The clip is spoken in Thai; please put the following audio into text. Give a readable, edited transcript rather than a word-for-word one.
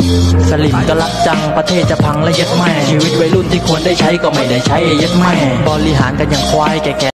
สลิมก็รักจังประเทศจะพังและยัดแม่ชีวิตวัยรุ่นที่ควรได้ใช้ก็ไม่ได้ใช้ยัดแม่บริหารกันอย่างควายแก่